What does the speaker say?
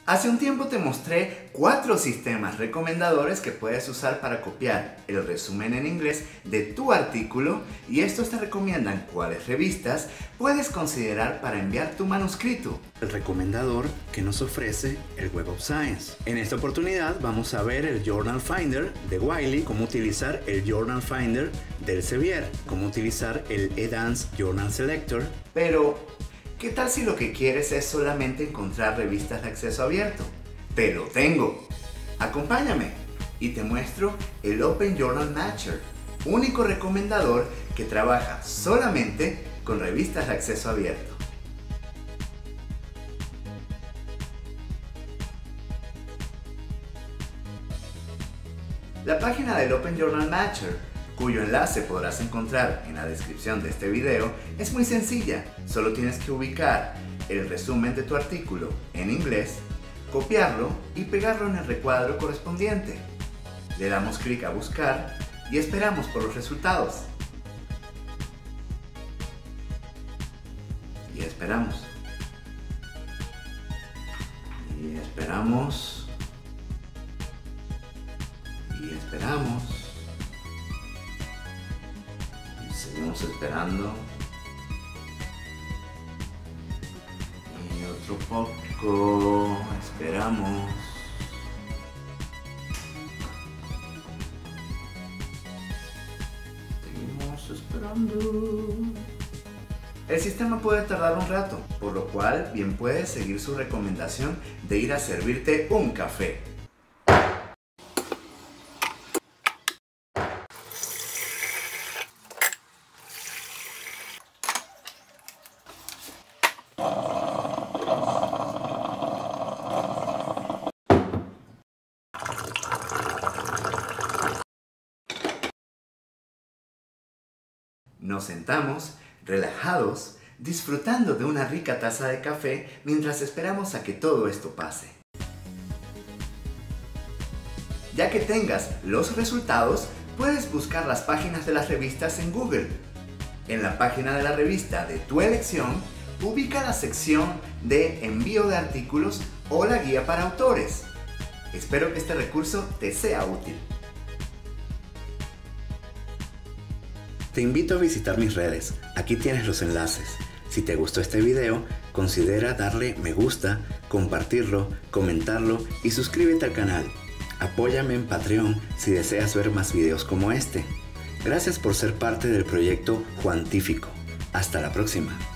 Hace un tiempo te mostré 4 sistemas recomendadores que puedes usar para copiar el resumen en inglés de tu artículo, y estos te recomiendan cuáles revistas puedes considerar para enviar tu manuscrito. El recomendador que nos ofrece el Web of Science. En esta oportunidad vamos a ver el Journal Finder de Wiley, cómo utilizar el Journal Finder del Elsevier, cómo utilizar el Edance Journal Selector. Pero ¿qué tal si lo que quieres es solamente encontrar revistas de acceso abierto? ¡Te lo tengo! Acompáñame y te muestro el Open Journal Matcher, único recomendador que trabaja solamente con revistas de acceso abierto. La página del Open Journal Matcher, cuyo enlace podrás encontrar en la descripción de este video, es muy sencilla. Solo tienes que ubicar el resumen de tu artículo en inglés, copiarlo y pegarlo en el recuadro correspondiente. Le damos clic a buscar y esperamos por los resultados. Y esperamos. Y esperamos. Y esperamos. Seguimos esperando. Y otro poco. Esperamos. Seguimos esperando. El sistema puede tardar un rato, por lo cual bien puedes seguir su recomendación de ir a servirte un café. Nos sentamos, relajados, disfrutando de una rica taza de café mientras esperamos a que todo esto pase. Ya que tengas los resultados, puedes buscar las páginas de las revistas en Google. En la página de la revista de tu elección, ubica la sección de envío de artículos o la guía para autores. Espero que este recurso te sea útil. Te invito a visitar mis redes, aquí tienes los enlaces. Si te gustó este video, considera darle me gusta, compartirlo, comentarlo y suscríbete al canal. Apóyame en Patreon si deseas ver más videos como este. Gracias por ser parte del proyecto Juantífico. Hasta la próxima.